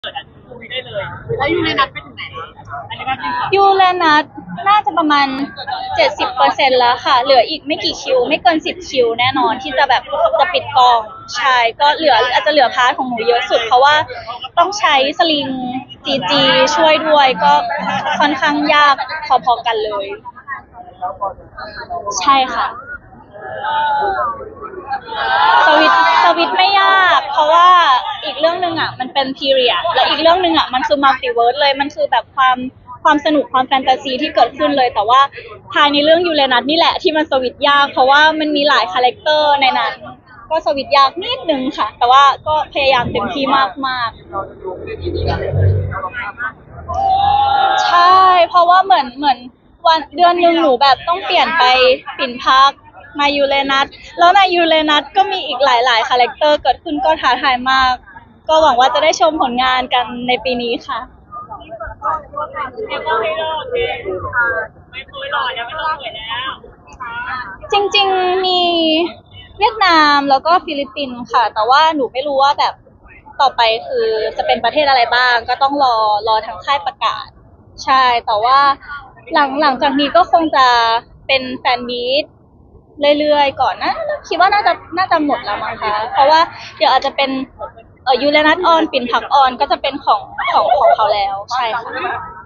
ได้เลยแล้วยูเรนัสไปถึงไหนคะอันนี้ก็จริงค่ะยูเรนัสน่าจะประมาณ 70%แล้วค่ะเหลืออีกไม่กี่คิวไม่เกิน10คิวแน่นอนที่จะแบบจะปิดกองใช่ก็เหลืออาจจะเหลือพาร์ทของหนูเยอะสุดเพราะว่าต้องใช้สลิง GG ช่วยด้วยก็ค่อนข้างยากพอๆกันเลยใช่ค่ะสวิตไม่ยากเพราะว่าอีกเรื่องหนึ่งอ่ะมันเป็นพีเรียดและอีกเรื่องหนึ่งอ่ะมันคือมัลติเวิร์สเลยมันคือแบบความสนุกความแฟนตาซีที่เกิดขึ้นเลยแต่ว่าภายในเรื่องยูเรนัสนี่แหละที่มันสวิตยากเพราะว่ามันมีหลายคาแรคเตอร์ในนั้นก็สวิตยากนิดนึงค่ะแต่ว่าก็พยายามเต็มที่มากๆใช่เพราะว่าเหมือนวันเดือนหนึ่งหนูแบบต้องเปลี่ยนไปปิ่นพักมายูเรนัสแล้วในยูเรนัสก็มีอีกหลายคาแรคเตอร์เกิดขึ้นก็ท้าทายมากก็หวังว่าจะได้ชมผลงานกันในปีนี้ค่ะไม่เคยหล่อยังไม่ต้องสวยแล้วจริงๆมีเวียดนามแล้วก็ฟิลิปปินส์ค่ะแต่ว่าหนูไม่รู้ว่าแบบต่อไปคือจะเป็นประเทศอะไรบ้างก็ต้องรอทางค่ายประกาศใช่แต่ว่าหลังจากนี้ก็คงจะเป็นแฟนมีตเรื่อยๆก่อนนะคิดว่าน่าจะหมดแล้วมั้งคะเพราะว่าเดี๋ยวอาจจะเป็นยูเรนัสออนปิ่นพักออนก็จะเป็นของเขาแล้วใช่ค่ะ